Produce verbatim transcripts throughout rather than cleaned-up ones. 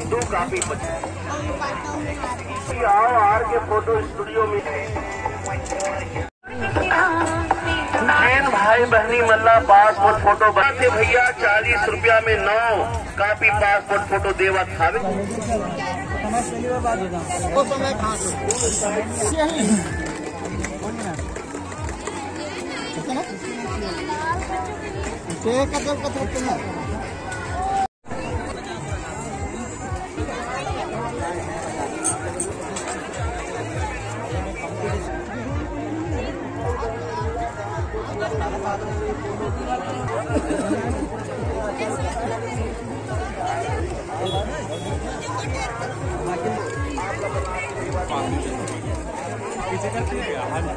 दो काफी आओ आर के फोटो स्टूडियो में। ट्रेन भाई बहनी मल्ला पासपोर्ट फोटो बनाते भैया चालीस रुपया में नौ कापी पासपोर्ट फोटो देवत खावे। पीछे करते हैं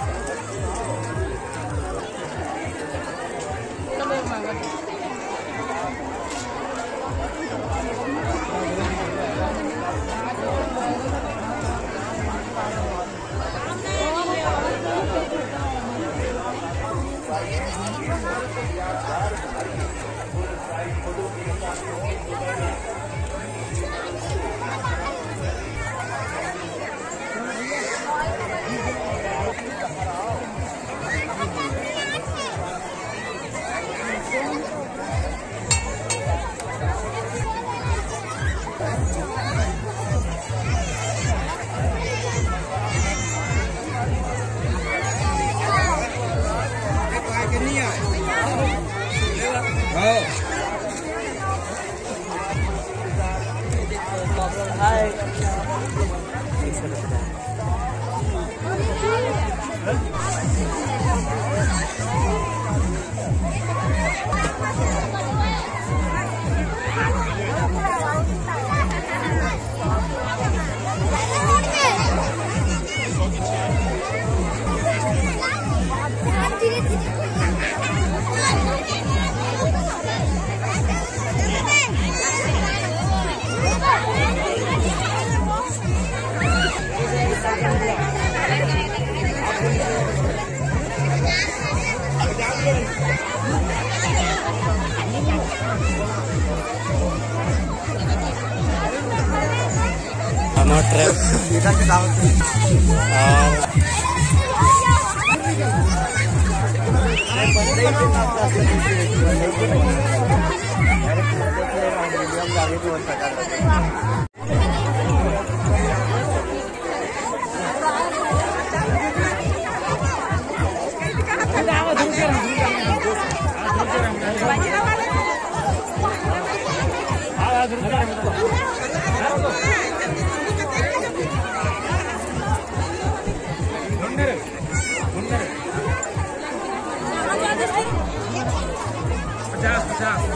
पचास पचास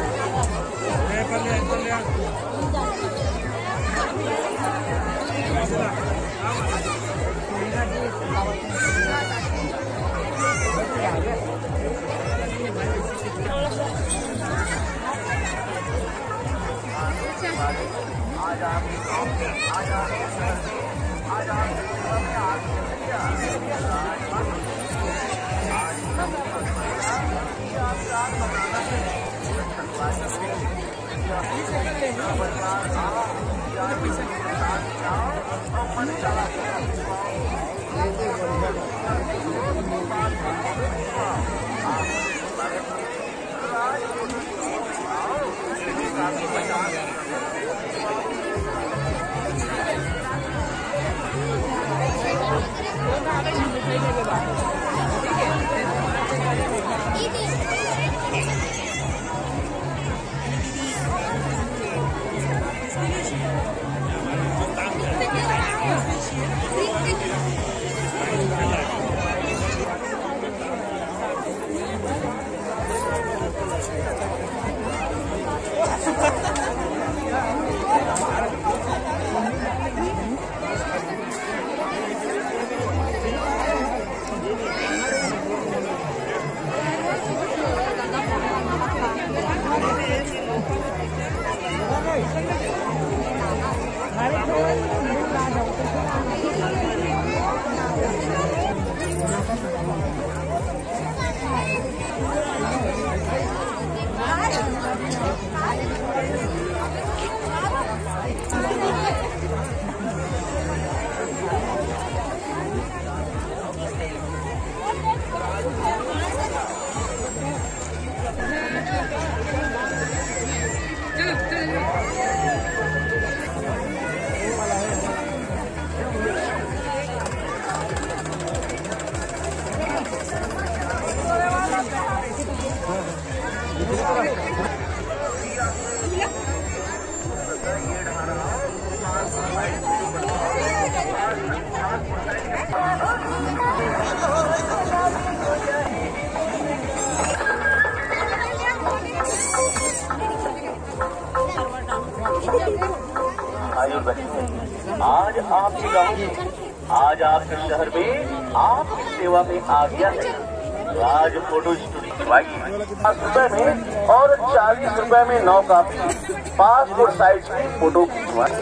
आयु बहन, आज आपके गाँव, आज आपके शहर में आपकी सेवा में आ गया है राज फोटो स्टूडियो। पाँच रुपए में और चालीस रुपए में नौ कापी पासपोर्ट साइज की फोटो खिंचवाई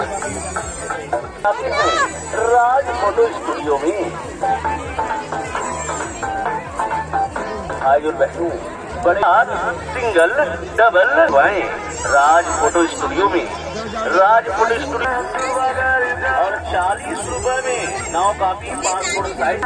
राज फोटो स्टूडियो में। भाइयों बहनों, बड़े सिंगल डबल वाए राज फोटो स्टूडियो में। राज फोटो स्टूडियो और चालीस रुपए में नौ कापी पासपोर्ट साइज।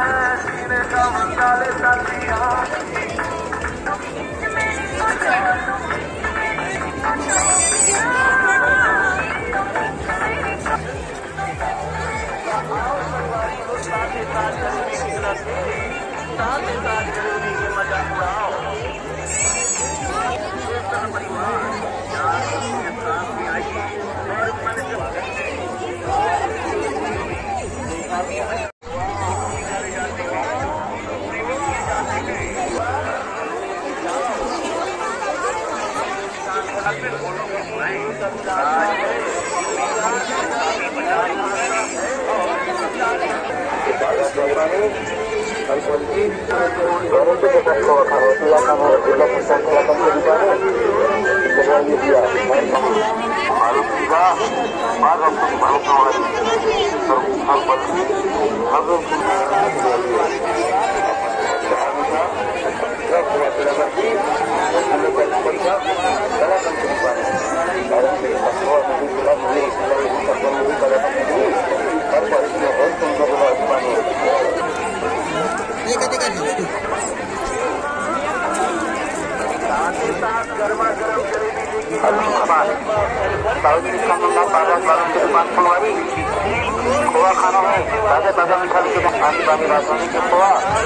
खोआ खाना है ताजा ताजा मीठा आनी बानी राजधानी के खोआ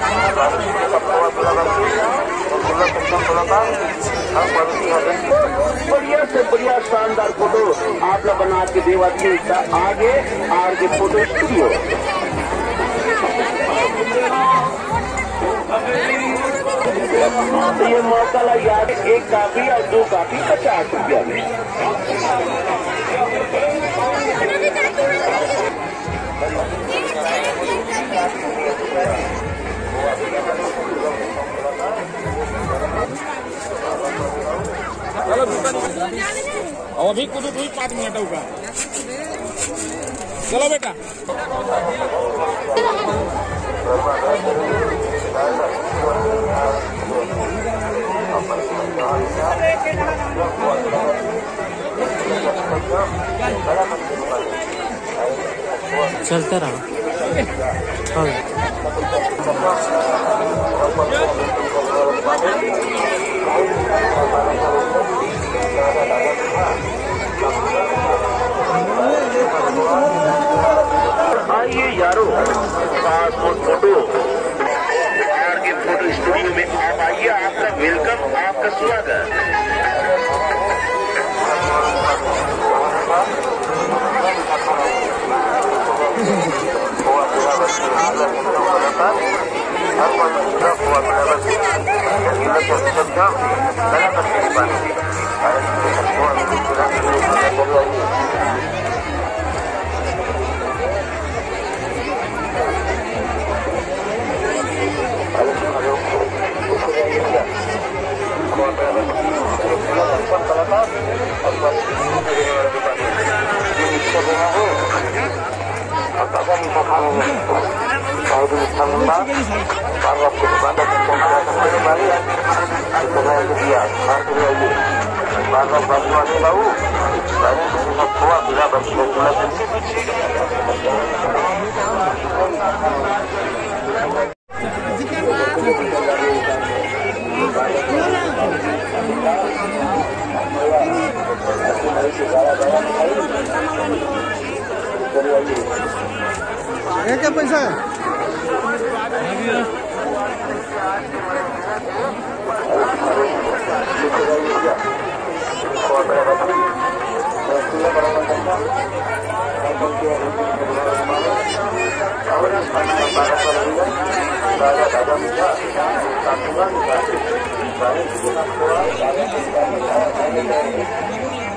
बढ़िया से बढ़िया शानदार फोटो आप लोग बना के देवा दी आगे आगे फोटो स्टूडियो। तो ये मौका ला याद, एक कापी और दो कापी पचास रुपया में। और अभी कुछ कोई पाँच मिनट होगा। चलो बेटा। चलते रहो। आइए यारो, passport photo R K photo studio में आप आइए। आपका वेलकम, आपका स्वागत। क्या पैसा है?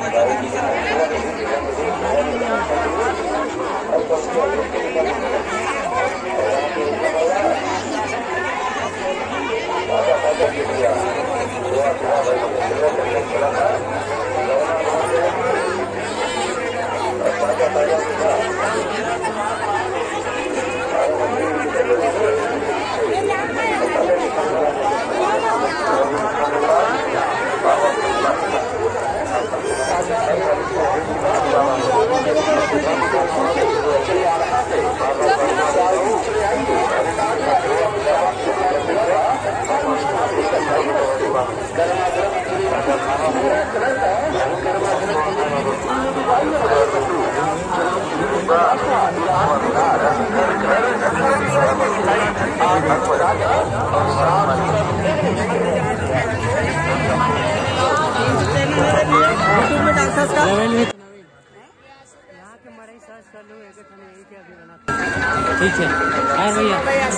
ठीक है और भैया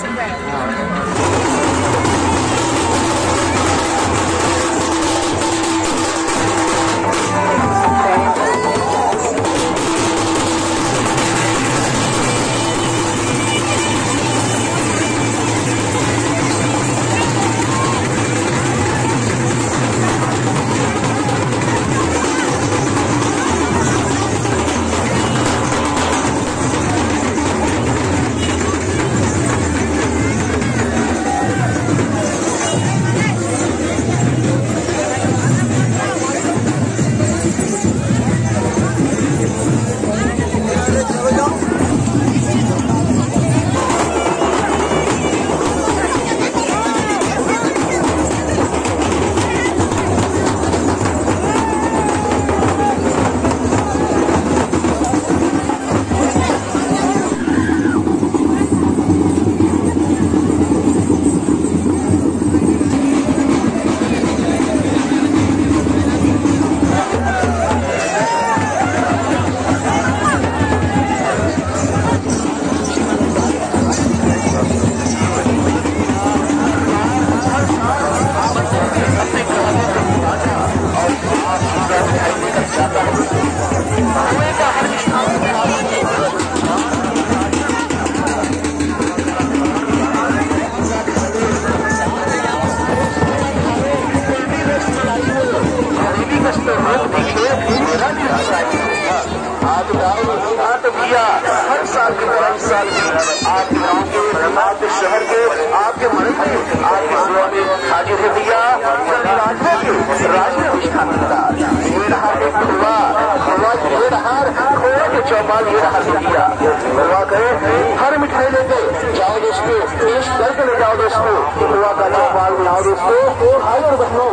हर साल की तरह इस साल भी आपके गाँव के, आपके शहर के, आपके मर्द में, आपके सेवा में हाजिर है भैया। राजभोग के राजकीय अनुष्ठान ये रहा एक खुलवा खुलवा ये रहा खोया के चौपाल ये रहा भैया। खुलवा करे हर मिठाई लेके जाओ दोस्तों, टेस्ट करके ले जाओ दोस्तों। खुलवा का चौपाल में आओ दोस्तों, भाई और बहनों।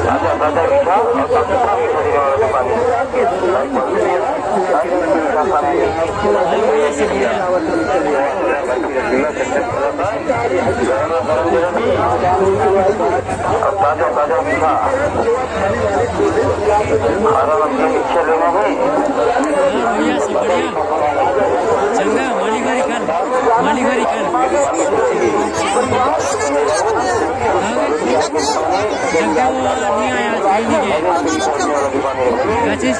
ताजा ताजा मीठा खाना अपनी इच्छा लेना है भैया सब बढ़िया चंगा माली गाड़ी कर माली गाड़ी कर चंगा वो नहीं आया नहीं गए क्या चीज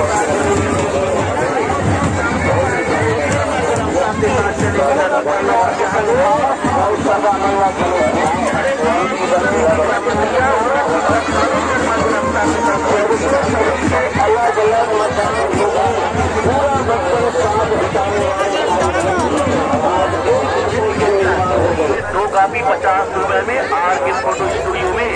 Gracias. दो कापी पचास रुपए में आर के फोटो स्टूडियो में।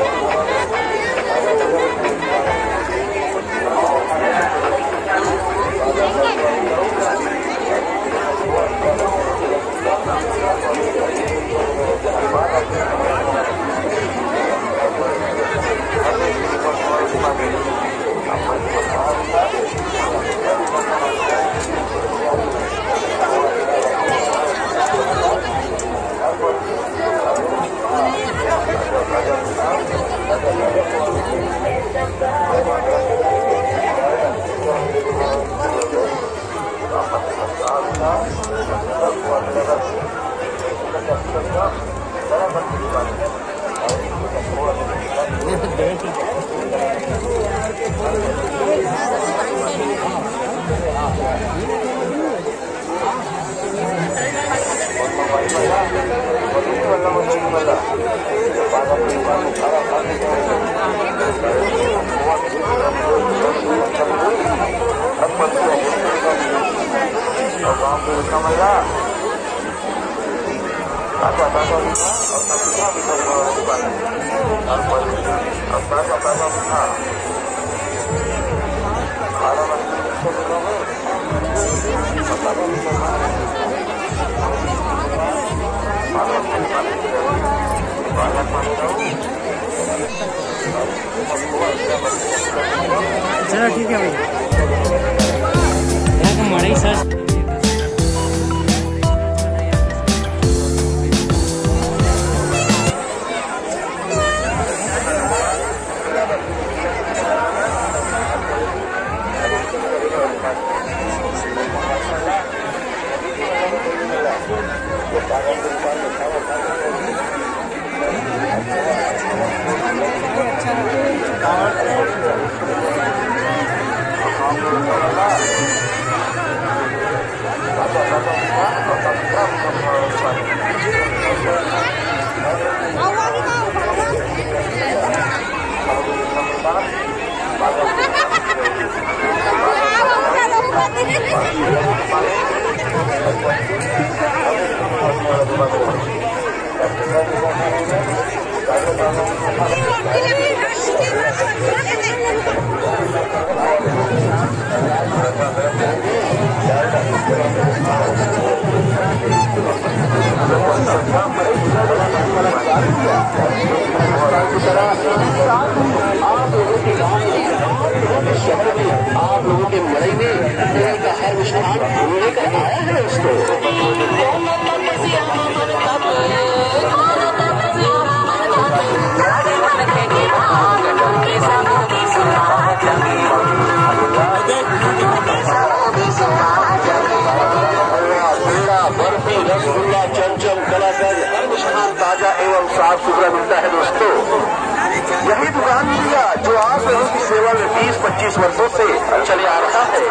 चलो ठीक है भाई, यहाँ का मड़ई सर आप लोगों के मड़ई में का हर विश्वास लेकर आया है उसको। बर्फी रसगुल्ला चमचम कलाकंद हर विश्वास ताजा एवं साफ सुथरा मिलता है दोस्तों। यही दुकान मिला जो आप लोगों की सेवा में बीस पच्चीस वर्षों से चले आ रहा है।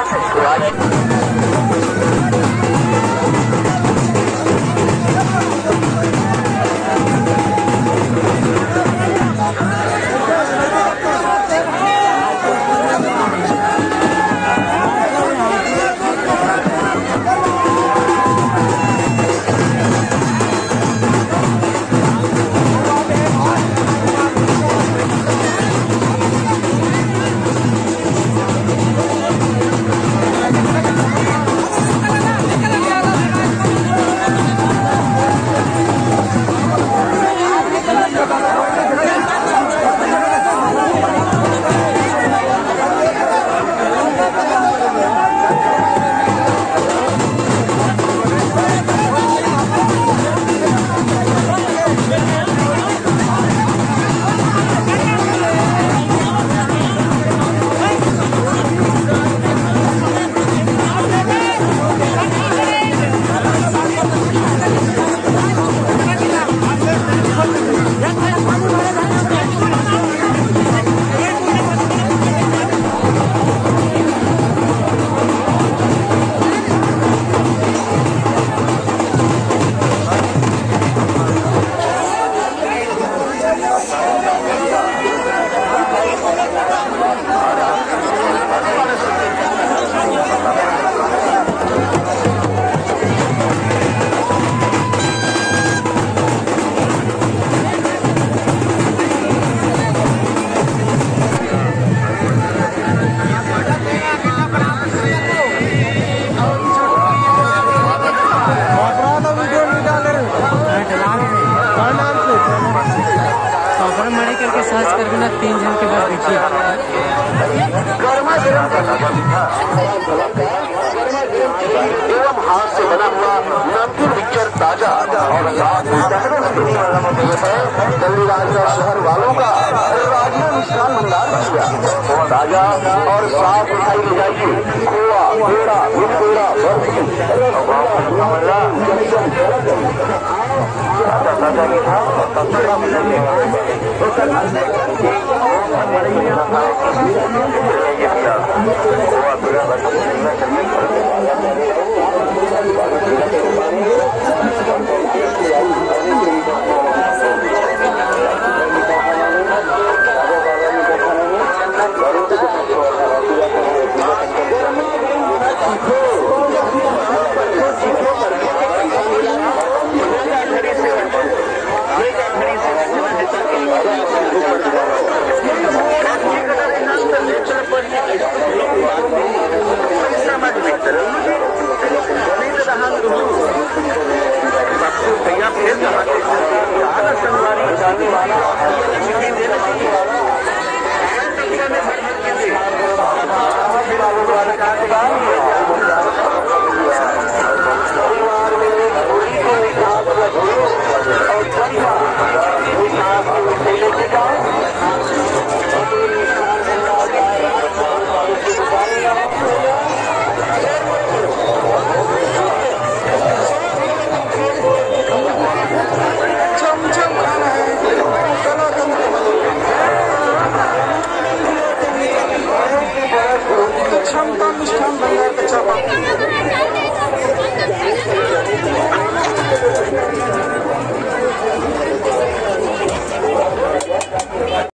गरम मड़े करके सर्च करके ना तीन जन के बाद देखिए गर्मा गर्म एवं हाथ से बना हुआ नमकीन मिक्सचर ताजा और दिल्लीराज का शहर वालों का राज्य मिष्ठान भंडार किया ताजा और साफ मिठाई ले जाइए। खोआ पेड़ा पेड़ा बर्फी